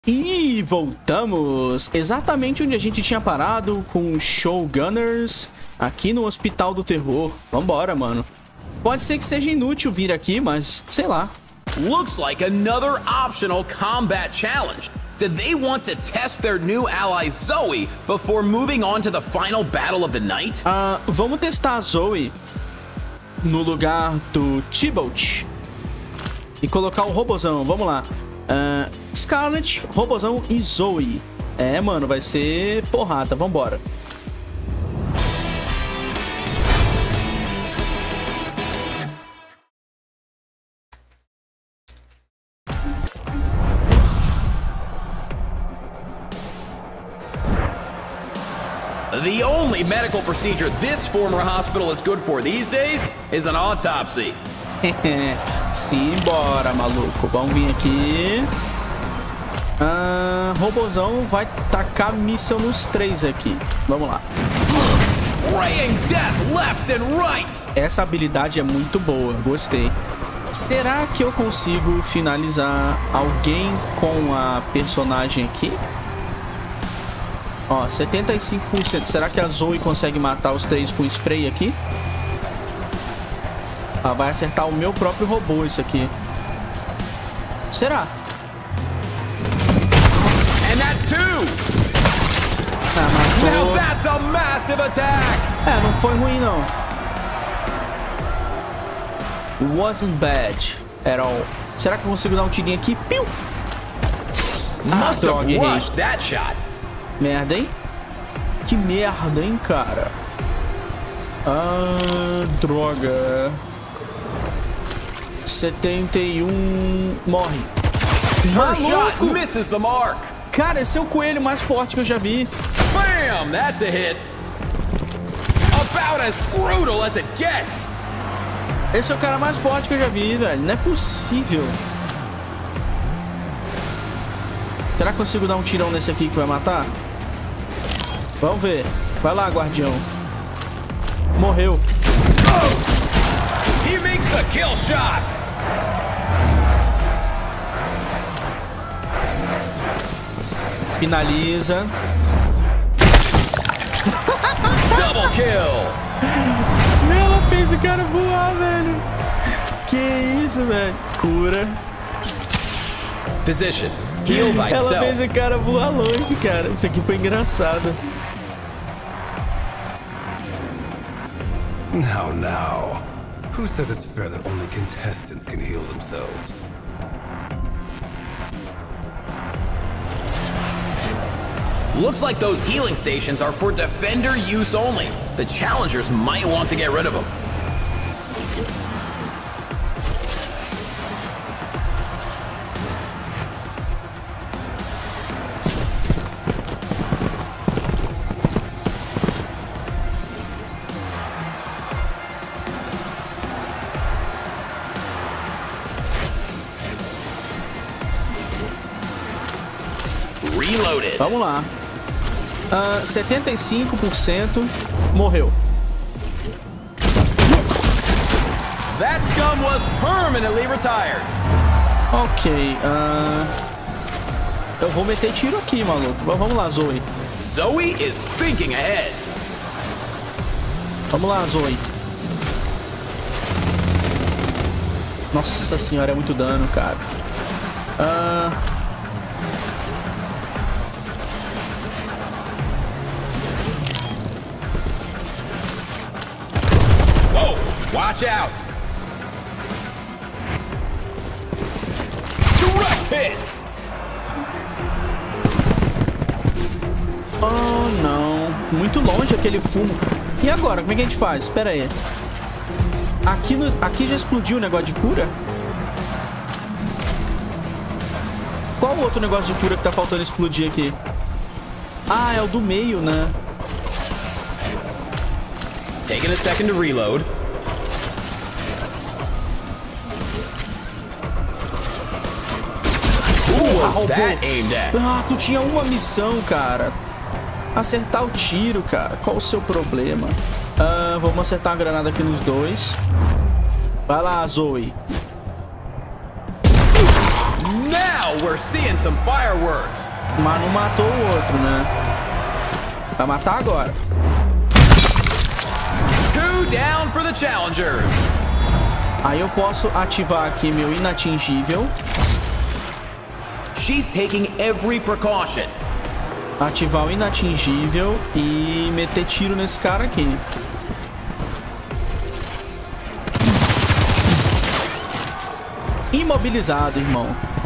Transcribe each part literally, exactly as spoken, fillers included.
E voltamos exatamente onde a gente tinha parado, com Showgunners aqui no Hospital do Terror. Vambora, mano. Pode ser que seja inútil vir aqui, mas sei lá. Looks like another optional combat challenge. Did they want to test their new ally Zoe before moving on to the final battle of the night? Ah, vamos testar a Zoe no lugar do T-Bolt e colocar o robozão. Vamos lá. Uh, Scarlet, robozão e Zoe. É, mano, vai ser porrada. Vambora. The only medical procedure this former hospital is good for these days is an autopsy. Simbora, maluco. Vamos vir aqui. Ah, robozão vai tacar míssil nos três aqui. Vamos lá. Spraying death left and right. Essa habilidade é muito boa. Gostei. Será que eu consigo finalizar alguém com a personagem aqui? Ó, setenta e cinco por cento. Será que a Zoe consegue matar os três com spray aqui? Ah, vai acertar o meu próprio robô isso aqui. Será? And that's two. Ah, matou. Now that's a massive attack. É, não foi ruim não. It wasn't bad at all. Será que eu consigo dar um tirinho aqui? Piu! Ah, Must droga, have errei. rushed that shot. Merda, hein? Que merda, hein, cara? Ah, droga. setenta e um morre. Her shot Maluco! misses the mark. Cara, esse é o coelho mais forte que eu já vi. Bam! That's a hit. About as brutal as it gets. Esse é o cara mais forte que eu já vi, velho. Não é possível. Será que consigo dar um tirão nesse aqui que vai matar? Vamos ver. Vai lá, guardião. Morreu. Oh! He makes the kill shot. Finaliza. Double kill. Ela fez o cara voar, velho. Que isso, velho. Cura. Physician, heal Ela thyself. fez o cara voar longe, cara. Isso aqui foi engraçado. Now, now. Who says it's fair that only contestants can heal themselves? Looks like those healing stations are for defender use only. The challengers might want to get rid of them. Reloaded. Vamos lá. Uh, setenta e cinco por cento morreu. That scum was permanently retired. Ok. Uh, eu vou meter tiro aqui, maluco. Vamos lá, Zoe. Zoe is thinking ahead. Vamos lá, Zoe. Nossa senhora, é muito dano, cara. Uh, Watch out! Direct hit! Oh, não. Muito longe aquele fumo. E agora? Como é que a gente faz? Espera aí. Aqui, no... aqui já explodiu o negócio de cura? Qual o outro negócio de cura que tá faltando explodir aqui? Ah, é o do meio, né? Taking a second to reload. Uau, that aimed at? Ah, tu tinha uma missão, cara. Acertar o tiro, cara. Qual o seu problema? Ah, vamos acertar uma granada aqui nos dois. Vai lá, Zoe. Now we're seeing some fireworks. Mas não matou o outro, né? Vai matar agora. Two down for the challengers. Aí eu posso ativar aqui meu inatingível. She's taking every precaution. Ativar o inatingível e meter tiro nesse cara aqui. Imobilizado, irmão.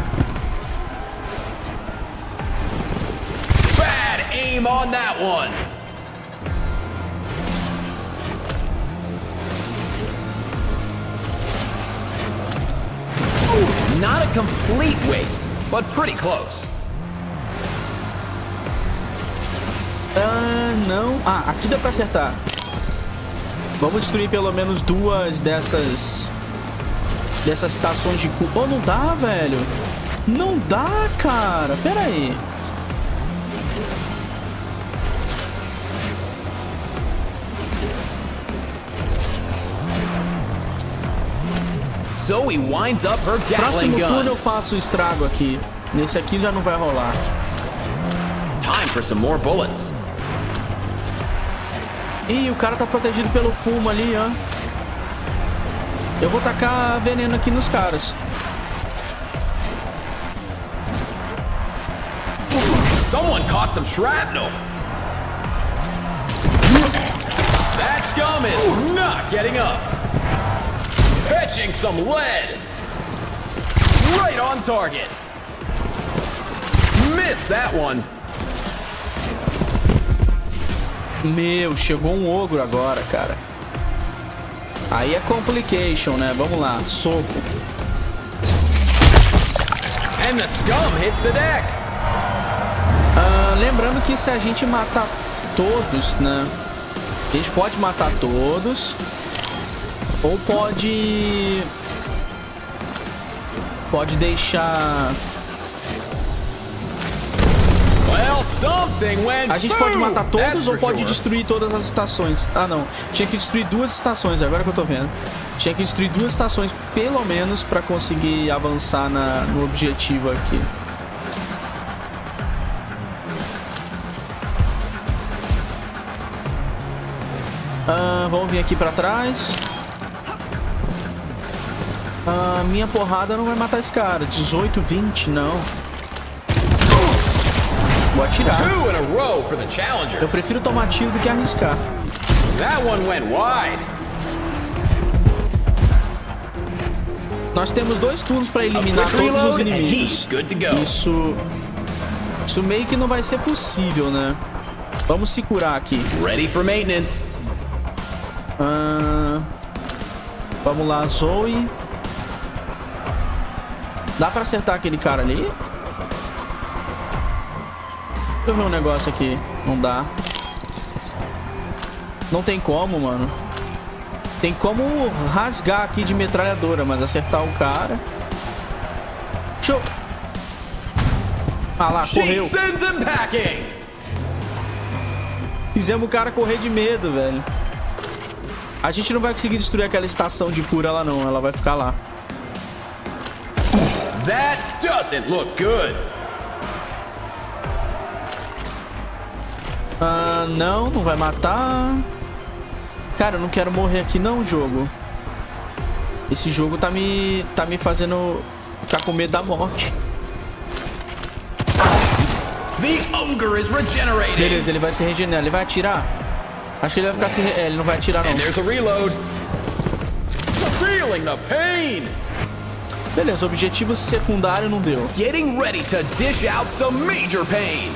Bad aim on that one. Ooh, not a complete waste, but pretty close. Ah, não. Ah, aqui dá pra acertar. Vamos destruir pelo menos duas dessas... Dessas estações de... cu... Oh, não dá, velho. Não dá, cara. Pera aí. Zoe winds up her Gatling Próximo gun. turno eu faço o estrago aqui. Nesse aqui já não vai rolar. Time for some more bullets. Ih, o cara tá protegido pelo fumo ali, ó. Eu vou tacar veneno aqui nos caras. Someone caught some shrapnel. That scum is not getting up. Fetching some lead. Right on target. Missed that one. Meu, chegou um ogro agora, cara. Aí é complication, né? Vamos lá, soco. And the scum hits the deck. Ah, lembrando que se a gente matar todos, né? A gente pode matar todos. Ou pode... Pode deixar... Well, something went A gente pode matar boom, that's todos ou for pode sure. destruir todas as estações? Ah, não. Tinha que destruir duas estações, agora que eu tô vendo. Tinha que destruir duas estações, pelo menos, pra conseguir avançar na, no objetivo aqui. Ah, vamos vir aqui pra trás. Ah, minha porrada não vai matar esse cara. dezoito, vinte, não. Vou atirar. Two in a row for the challengers. Eu prefiro tomar tiro do que arriscar. That one went wide. Nós temos dois turnos para eliminar todos os inimigos. Isso, isso meio que não vai ser possível, né? Vamos se curar aqui. Ready for maintenance. Ah, vamos lá, Zoe. Dá pra acertar aquele cara ali? Deixa eu ver um negócio aqui. Não dá. Não tem como, mano. Tem como rasgar aqui de metralhadora, mas acertar o cara... Show! Ah lá, correu. Fizemos o cara correr de medo, velho. A gente não vai conseguir destruir aquela estação de cura lá não. Ela vai ficar lá. That doesn't look good. Ah, não, não vai matar. Cara, eu não quero morrer aqui não, jogo. Esse jogo tá me tá me fazendo ficar com medo da morte. The ogre is regenerating. Beleza, ele vai se regenerar. Ele vai atirar? Acho que ele vai ficar se... É, ele não vai atirar não. And there's a reload. Feeling the pain. Beleza, objetivo secundário não deu. Getting ready to dish out some major pain.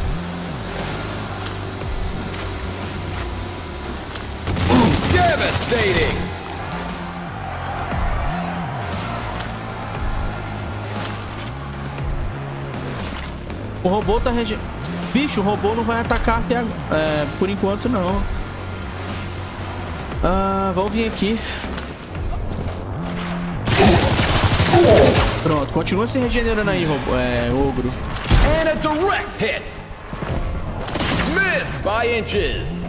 Devastating. O robô tá rege... Bicho, o robô não vai atacar até agora. É, por enquanto não. Ah, vamos vir aqui. Pronto, continua se regenerando aí, robô, é, ogro. And a direct hit. Missed by inches.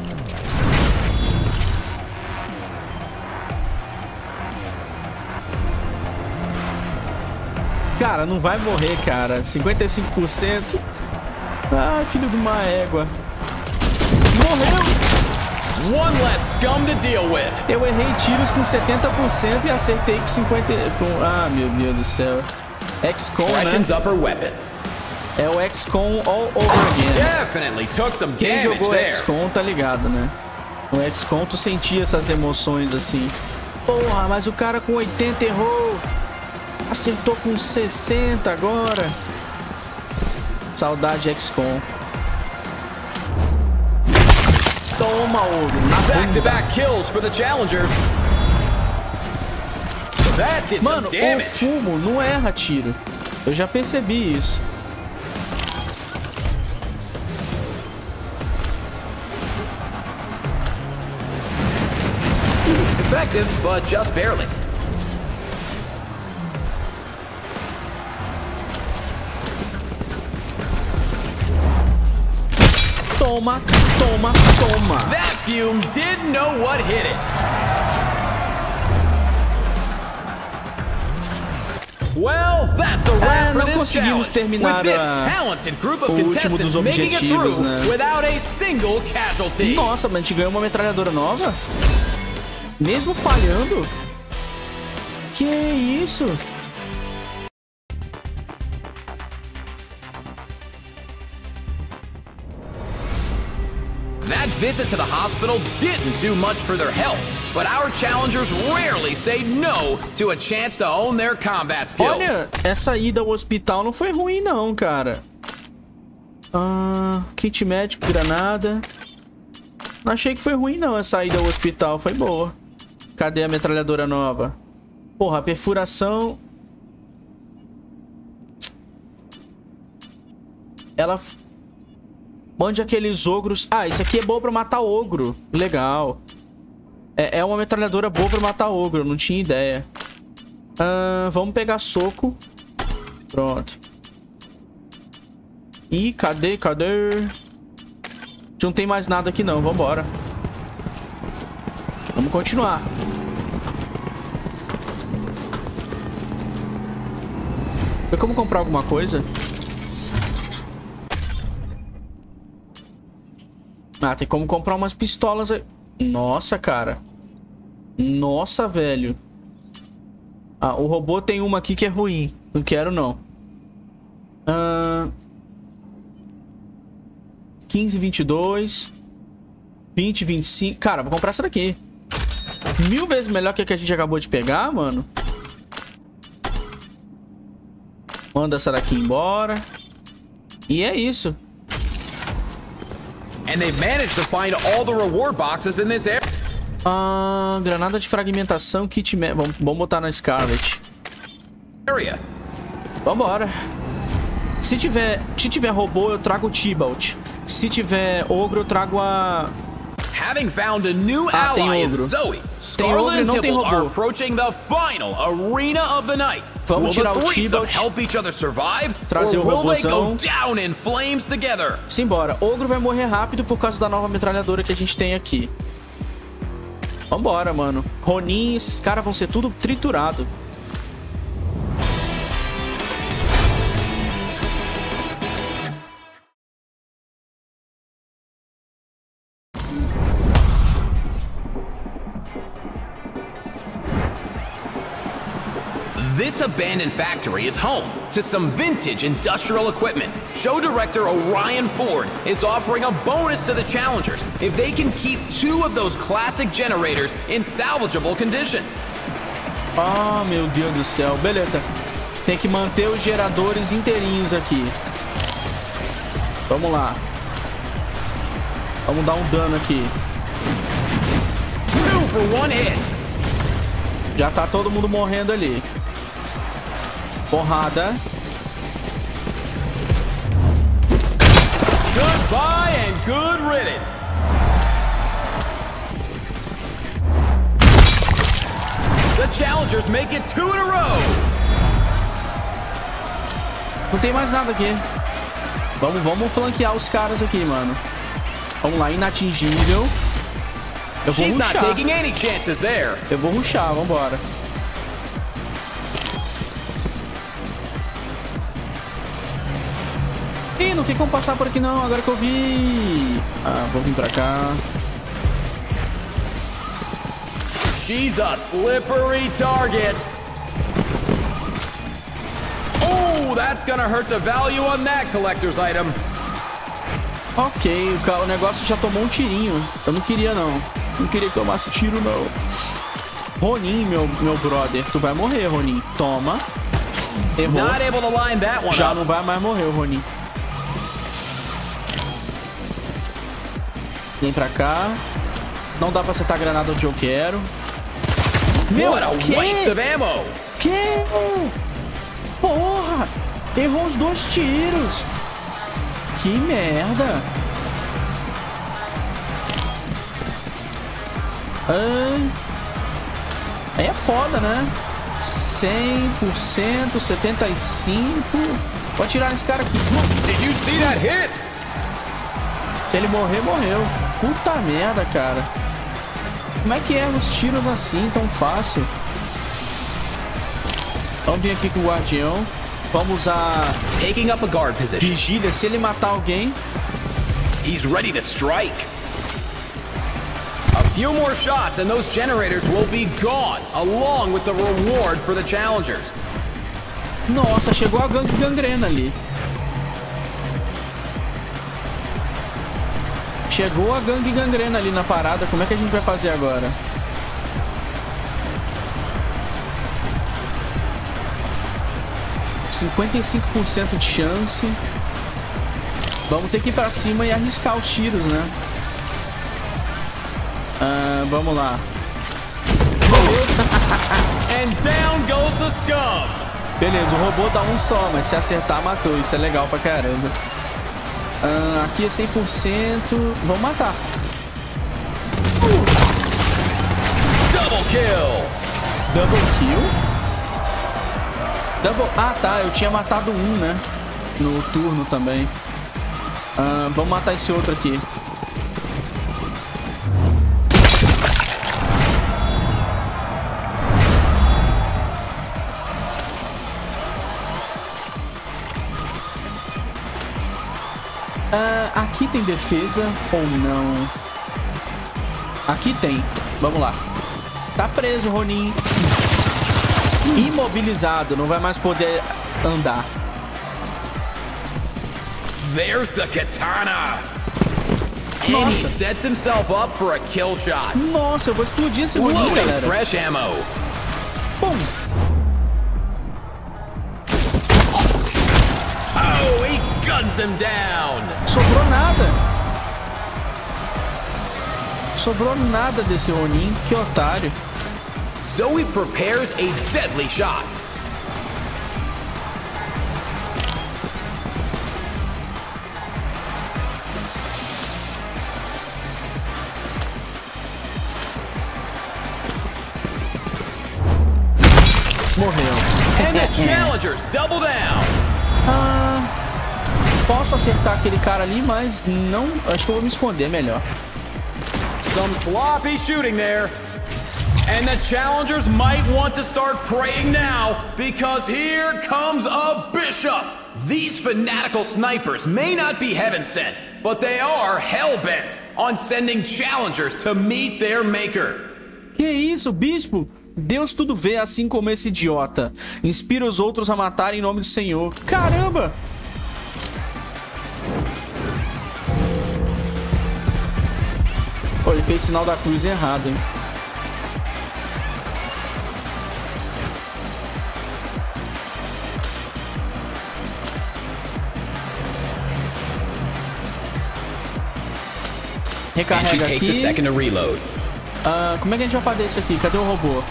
Cara, não vai morrer, cara. cinquenta e cinco por cento. Ah, filho de uma égua. Morreu! One less scum to deal with. Eu errei tiros com setenta por cento e acertei com cinquenta por cento. Com... Ah, meu Deus do céu. X COM, né? Upper weapon. É o X COM all over again. Definitely took some Quem damage jogou there. X COM tá ligado, né? No X COM tu sentia essas emoções assim. Porra, mas o cara com oitenta errou. Acertou com sessenta agora. Saudade X COM. Toma, ogro. Na Back-to-back kills for the challengers. That did Mano, some damage. o fumo não erra tiro. Eu já percebi isso. Effective, but just barely. Toma, toma, toma. That fume didn't know what hit it. Well, that's a wrap É, for não this conseguimos challenge. terminar With this a- talented group of o último dos contestants making it objetivos, through né? without a single casualty. Nossa, mas a gente ganhou uma metralhadora nova? Mesmo falhando? Que isso? That visit to the hospital didn't do much for their health, but our challengers rarely say no to a chance to own their combat skills. Olha, essa ida ao hospital não foi ruim não, cara. Ah, kit médico, granada. Não achei que foi ruim não, essa ida ao hospital foi boa. Cadê a metralhadora nova? Porra, a perfuração... Ela... Mande aqueles ogros... Ah, isso aqui é bom pra matar ogro. Legal. É, é uma metralhadora boa pra matar ogro, eu não tinha ideia. Ah, vamos pegar soco. Pronto. Ih, cadê, cadê? Não tem mais nada aqui não, vambora. Vamos continuar. Tem como comprar alguma coisa? Ah, tem como comprar umas pistolas aí. Nossa, cara. Nossa, velho. Ah, o robô tem uma aqui que é ruim. Não quero, não. Ah... quinze, vinte e dois. vinte, vinte e cinco. Cara, vou comprar essa daqui. Mil vezes melhor que a que a gente acabou de pegar, mano. Manda essa daqui embora. E é isso. And they've managed to find all the reward boxes in this area. Ah, granada de fragmentação, kit... Me... Vamos, vamos botar na Scarlet. Vambora. Se tiver, se tiver robô, eu trago o Tibalt. Se tiver ogro, eu trago a... Having found a new Ah, tem ally in ogro. Zoe, Tem ogro Scarlet e and não tem Tybalt are robô. approaching the final arena of the night. Vamos Will tirar the o threesome Tybalt, help each other survive, trazer or o will they robozão. go down in flames together? Simbora. Ogro vai morrer rápido por causa da nova metralhadora que a gente tem aqui. Vambora, mano. Ronin, esses caras vão ser tudo triturado. This abandoned factory is home to some vintage industrial equipment. Show director Orion Ford is offering a bonus to the challengers if they can keep two of those classic generators in salvageable condition. Ah, meu Deus do céu. Beleza. Tem que manter os geradores inteirinhos aqui. Vamos lá. Vamos dar um dano aqui. Two for one hit. Já tá todo mundo morrendo ali. Porrada. Goodbye and good riddance. The challengers make it two in a row. Não tem mais nada aqui. Vamos, vamos flanquear os caras aqui, mano. Vamos lá, inatingível. Eu vou She's not rushar. taking any chances there. Eu vou rushar, vambora. não tem como passar por aqui não, agora que eu vi. Ah, vou vir pra cá. She's a slippery target. Oh, that's gonna hurt the value on that collector's item. Ok, o negócio já tomou um tirinho. Eu não queria não. Não queria que tomasse tiro não. Ronin, meu, meu brother, tu vai morrer, Ronin. Toma. Errou. Not able to line that one Já up. não vai mais morrer o Ronin. Vem pra cá. Não dá pra acertar a granada onde eu quero. Meu, What a que? waste of ammo. Que? Porra! Errou os dois tiros. Que merda. Ah, aí é foda, né? cem por cento, setenta e cinco por cento. Vou atirar nesse cara aqui. Did you see that hit? Se ele morrer, morreu. Puta merda, cara. Como é que é os tiros assim, tão fácil? Vamos vir aqui com o guardião. Vamos usar Taking up a guard position. vigília. Se ele matar alguém... He's ready to strike. A few more shots and those generators will be gone, along with the reward for the challengers. Nossa, chegou a gangue gangrena ali. Chegou a gangue gangrena ali na parada. Como é que a gente vai fazer agora? cinquenta e cinco por cento de chance. Vamos ter que ir pra cima e arriscar os tiros, né? Ah, vamos lá. And down goes the scum. Beleza, o robô dá um só, mas se acertar, matou. Isso é legal pra caramba. Ah, aqui é cem por cento. Vamos matar. Double kill. Double kill? Double... Ah, tá. Eu tinha matado um, né? No turno também. Ah, vamos matar esse outro aqui. Ah, aqui tem defesa ou não? Aqui tem. Vamos lá. Tá preso, Ronin. Imobilizado. Não vai mais poder andar. There's the katana. And he sets himself up for a kill shot. Nossa, eu vou explodir esse Ronin, Loading galera. fresh ammo. Pum. Oh, he guns him down. Sobrou nada. Sobrou nada desse Ronin. Que otário. Zoe prepares a deadly shot. Morreu. And the challengers double down. Ah, posso acertar aquele cara ali, mas não... Acho que eu vou me esconder melhor. Some sloppy shooting there. And the challengers might want to start praying now, because here comes a bishop. These fanatical snipers may not be heaven sent, but they are hell-bent on sending challengers to meet their maker. Que isso, bispo? Deus tudo vê, assim como esse idiota. Inspira os outros a matar em nome do Senhor. Caramba! Pô, ele fez sinal da cruz errado, hein? Recarrega aqui. Ah, como é que a gente vai fazer isso aqui? Cadê o robô?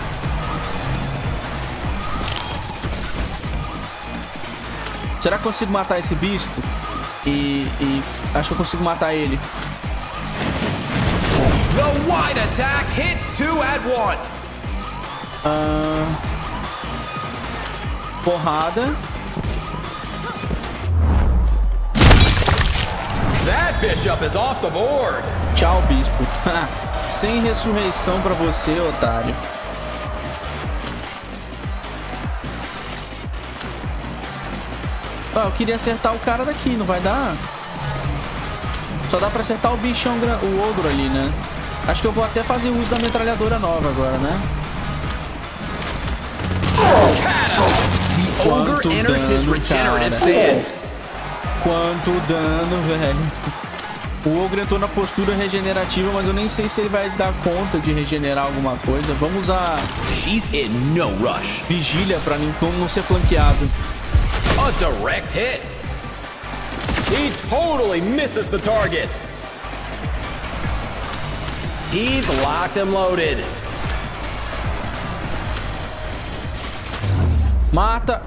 Será que eu consigo matar esse bispo? E, e acho que eu consigo matar ele. The wide attack hits two at once. Ah, porrada. That bishop is off the board. Tchau, bispo. Sem ressurreição pra você, otário. Ah, eu queria acertar o cara daqui, não vai dar? Só dá pra acertar o bichão, o ogro ali, né? Acho que eu vou até fazer uso da metralhadora nova agora, né? Quanto dano, cara. Quanto dano, velho. O ogro entrou na postura regenerativa, mas eu nem sei se ele vai dar conta de regenerar alguma coisa. Vamos usar She's in no rush. vigília pra não ser flanqueado. A direct hit. He totally misses the target. He's locked and loaded. Mata.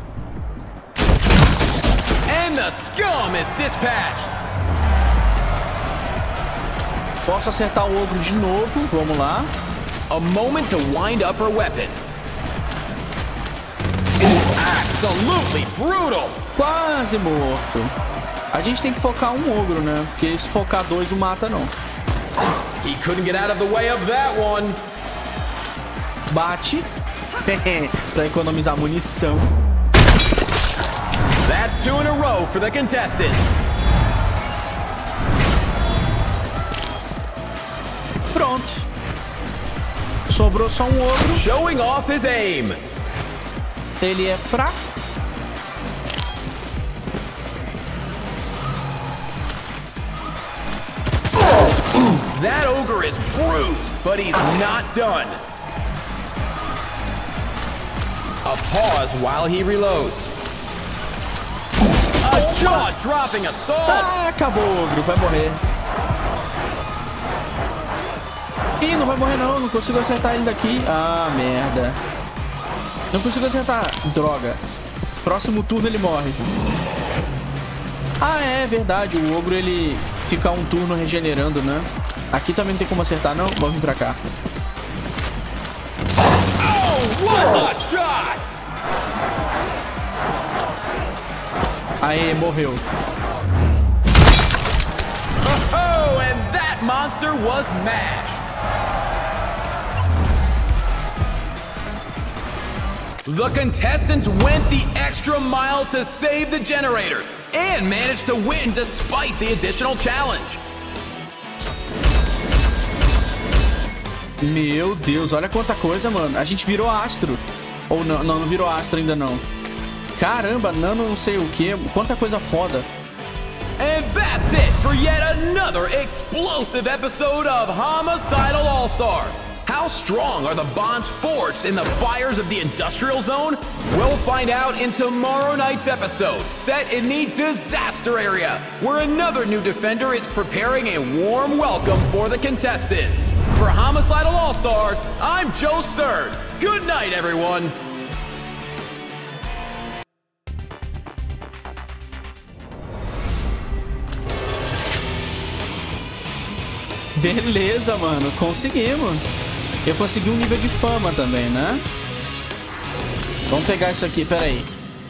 And the scum is dispatched. Posso acertar o ogro de novo. Vamos lá. A moment to wind up her weapon. Absolutely brutal. Quase morto. A gente tem que focar um ogro, né? Porque se focar dois não mata, não. He couldn't get out of the way of that one. Bate. Pra economizar munição. That's two in a row for the contestants. Pronto. Sobrou só um ogro. Showing off his aim. Ele é fraco. That ogre is bruised, but he's not done. A pause while he reloads. A jaw-dropping assault. Ah, acabou o ogro. Vai morrer. Ih, não vai morrer não. Não consigo acertar ele daqui. Ah, merda. Não consigo acertar. Droga. Próximo turno ele morre. Ah, é verdade. O ogro, ele fica um turno regenerando, né? Aqui também não tem como acertar, não. Vamos vir pra cá. Oh, what a shot! Aê, morreu. Oh, and that monster was mashed. The contestants went the extra mile to save the generators and managed to win despite the additional challenge. Meu Deus, olha quanta coisa, mano. A gente virou astro. Ou não, não, não virou astro ainda não. Caramba, nano não sei o que. Quanta coisa foda. And that's it for yet another explosive episode of Homicidal All-Stars. How strong are the bonds forged in the fires of the industrial zone? We'll find out in tomorrow night's episode, set in the disaster area, where another new defender is preparing a warm welcome for the contestants. For Homicidal All-Stars, I'm Joe Stern. Good night, everyone. Beleza, mano. Conseguimos. Eu consegui um nível de fama também, né? Vamos pegar isso aqui, peraí.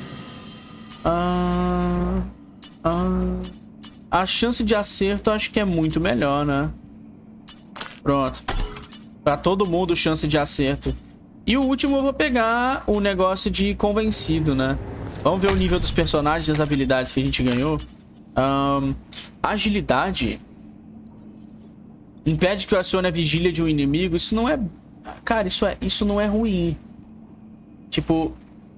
Ah, ah, a chance de acerto acho que é muito melhor, né? Pronto. Pra todo mundo, chance de acerto. E o último eu vou pegar o negócio de convencido, né? Vamos ver o nível dos personagens e as habilidades que a gente ganhou. Um, agilidade... Impede que eu acione a vigília de um inimigo. Isso não é... Cara, isso, é... isso não é ruim. Tipo...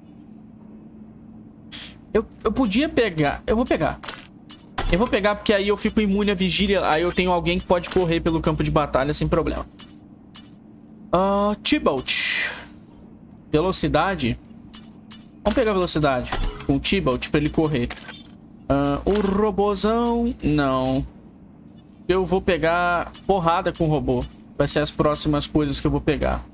Eu, eu podia pegar... Eu vou pegar. Eu vou pegar porque aí eu fico imune à vigília. Aí eu tenho alguém que pode correr pelo campo de batalha sem problema. Uh, T-Bolt. Velocidade. Vamos pegar velocidade. Com o T-Bolt pra ele correr. Uh, o robôzão... Não... Eu vou pegar porrada com o robô. Vai ser as próximas coisas que eu vou pegar.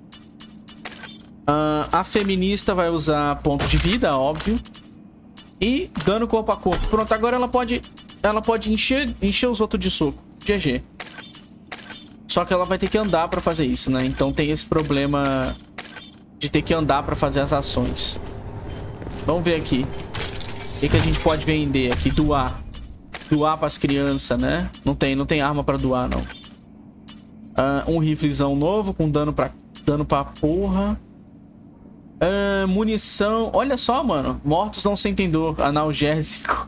Uh, a feminista vai usar ponto de vida, óbvio. E dano corpo a corpo. Pronto, agora ela pode... Ela pode encher, encher os outros de soco. G G. Só que ela vai ter que andar pra fazer isso, né? Então tem esse problema de ter que andar pra fazer as ações. Vamos ver aqui. O que, que a gente pode vender aqui? Doar. Doar pras crianças, né? Não tem, não tem arma pra doar, não. Uh, um riflezão novo com dano pra, dano pra porra. Uh, munição. Olha só, mano. Mortos não sentem dor. Analgésico.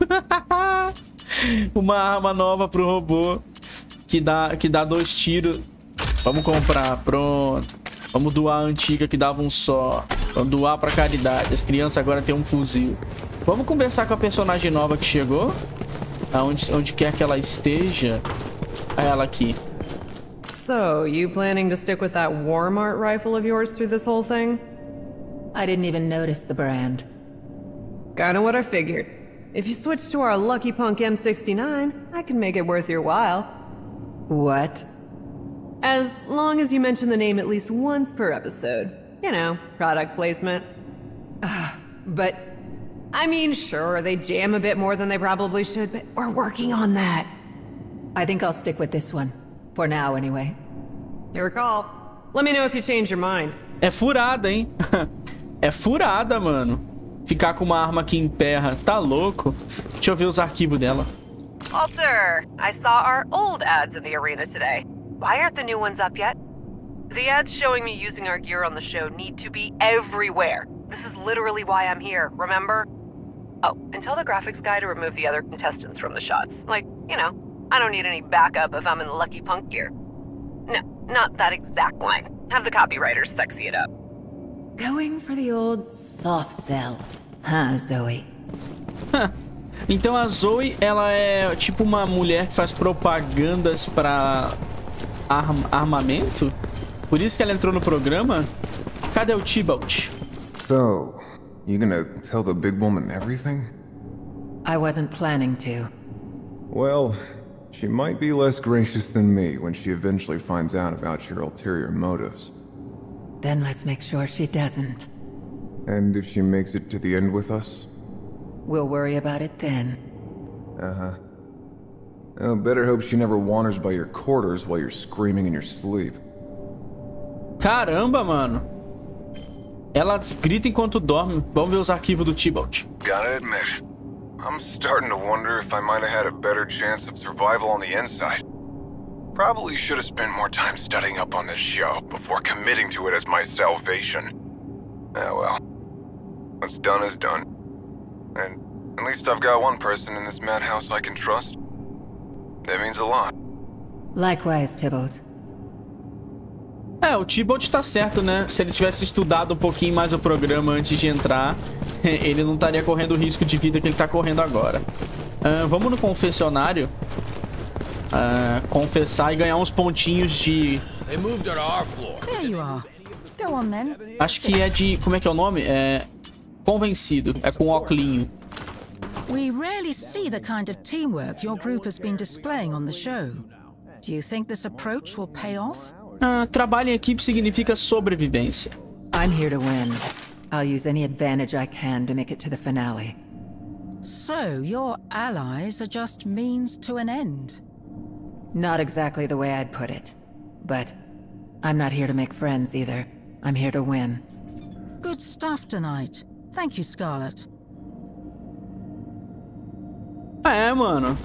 Uma arma nova pro robô. Que dá, que dá dois tiros. Vamos comprar. Pronto. Vamos doar a antiga que dava um só. Vamos doar pra caridade. As crianças agora têm um fuzil. Vamos conversar com a personagem nova que chegou. Aonde, onde quer que ela esteja. É ela aqui. So, you planning to stick with that Walmart rifle of yours through this whole thing? I didn't even notice the brand. Kinda what I figured. If you switch to our Lucky Punk M sixty-nine, I can make it worth your while. What? As long as you mention the name at least once per episode. You know, product placement. But... I mean, sure, they jam a bit more than they probably should, but we're working on that. I think I'll stick with this one. For now, anyway. Your call. Let me know if you change your mind. É furada, hein? É furada, mano. Ficar com uma arma que emperra. Tá louco? Deixa eu ver os arquivos dela. Walter, I saw our old ads in the arena today. Why aren't the new ones up yet? The ads showing me using our gear on the show need to be everywhere. This is literally why I'm here, remember? Oh, and tell the graphics guy to remove the other contestants from the shots. Like, you know, I don't need any backup if I'm in Lucky Punk gear. No, not that exact line. Have the copywriters sexy it up. Going for the old soft sell. Huh, Zoe? Então a Zoe, ela é tipo uma mulher que faz propagandas pra arm armamento? Por isso que ela entrou no programa? Cadê o Tybalt? So, you gonna tell the big woman everything? I wasn't planning to. Well, she might be less gracious than me when she eventually finds out about your ulterior motives. Then let's make sure she doesn't. And if she makes it to the end with us? We'll worry about it then. Uh-huh. Oh, better hope she never wanders by your quarters while you're screaming in your sleep. Caramba, mano. Ela grita enquanto dorme. Vamos ver os arquivos do Tybalt. Gotta admit, I'm starting to wonder if I might have had a better chance of survival on the inside. Probably should have spent more time studying up on this show before committing to it as my salvation. Ah well. What's done is done. And at least I've got one person in this madhouse I can trust. That means a lot. Likewise, Tybalt. É, o Tybalt tá certo, né? Se ele tivesse estudado um pouquinho mais o programa antes de entrar, ele não estaria correndo o risco de vida que ele tá correndo agora. Uh, vamos no confessionário. Uh, confessar e ganhar uns pontinhos de... There you are. Go on then. Acho que é de... Como é que é o nome? É... Convencido. É com óculinho. We rarely see the kind of teamwork your group has been displaying on the show. Do you think this approach will pay off? Uh, trabalho em equipe significa sobrevivência. I'm here to win. I'll use any advantage I can to make it to the finale. So, your allies are just means to an end? Not exactly the way I'd put it. But I'm not here to make friends either. I'm here to win. Good stuff tonight. Thank you, Scarlet. É, mano.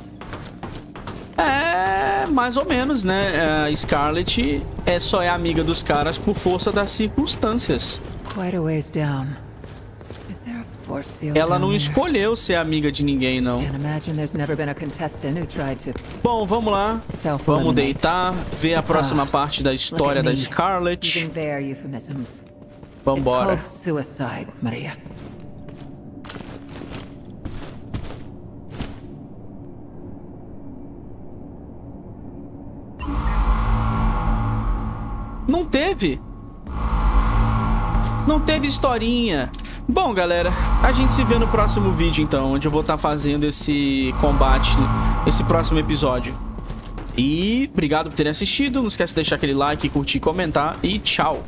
É, mais ou menos, né? A Scarlet é só é amiga dos caras por força das circunstâncias. Quite a ways down. Is there a force field Ela down não there? escolheu ser amiga de ninguém, não. Can't imagine there's never been a contestant who tried to. Bom, vamos lá. Vamos deitar, ver a próxima Ah, parte da história look da at me, Scarlet. using their euphemisms. Vambora. It's called suicide, Maria. Não teve. Não teve historinha. Bom, galera, a gente se vê no próximo vídeo, então, onde eu vou estar fazendo esse combate, esse próximo episódio. E obrigado por terem assistido. Não esquece de deixar aquele like, curtir, comentar e tchau.